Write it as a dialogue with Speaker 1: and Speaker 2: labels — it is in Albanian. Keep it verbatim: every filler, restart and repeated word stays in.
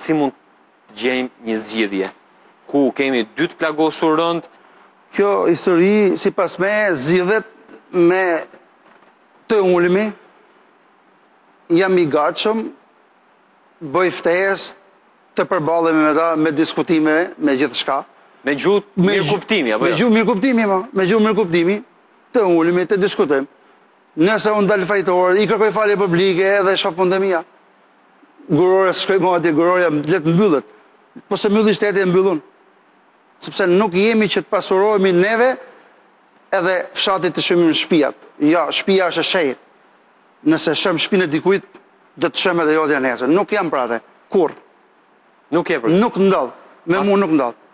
Speaker 1: si mund të gjejmë një zgjidhje ku kemi dy të plagosur rënd?
Speaker 2: Kjo histori, si pas me, zgjidhet me të ulemi, jam i gatshëm, bëj ftesë, të përballemi me ta, me diskutime, me gjithë shka.
Speaker 1: Me gjuhë mirë kuptimi, apo
Speaker 2: Me
Speaker 1: jo?
Speaker 2: gjuhë mirë kuptimi, ma. Me gjuhë mirë kuptimi, të ulemi, të diskutojmë. Nëse unë dalë fajtor, i kërkoj falje publike edhe shoh pandemia. Gurore shkoj më atje, gurorja letë mbyllet. Po se mbylli shteti e mbyllun. Sepse nuk jemi që të pasurohemi neve edhe fshatit të shëmim shtëpiat. Ja, shtëpia është e shenjtë. Nëse shem shtëpinë e dikujt, do të shem edhe jotja nesër. Nuk jam prate, kur.
Speaker 1: Nuk e për.
Speaker 2: Nuk ndodh. Me mu nuk ndodh.